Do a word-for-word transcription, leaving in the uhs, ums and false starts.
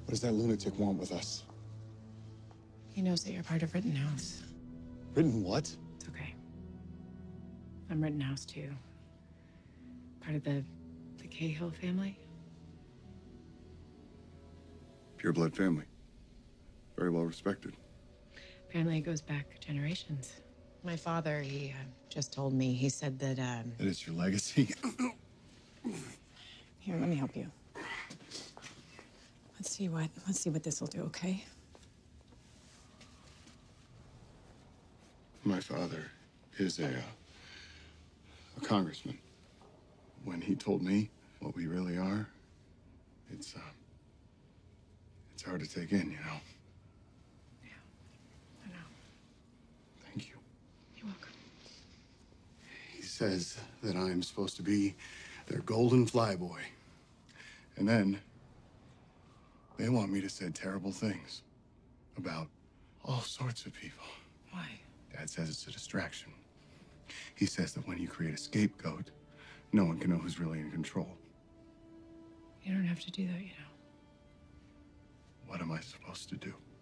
What does that lunatic want with us? He knows that you're part of Rittenhouse. Written what? It's okay. I'm Rittenhouse too. Part of the the Cahill family. Pure blood family. Very well respected. Apparently, it goes back generations. My father, he uh, just told me. He said that. Um... That is your legacy. Here, let me help you. Let's see what. Let's see what this will do. Okay. My father is a, uh, a congressman. When he told me what we really are, it's, uh, it's hard to take in, you know? Yeah, I know. Thank you. You're welcome. He says that I'm supposed to be their golden flyboy. And then they want me to say terrible things about all sorts of people. Why? Dad says it's a distraction. He says that when you create a scapegoat, no one can know who's really in control. You don't have to do that, you know. What am I supposed to do?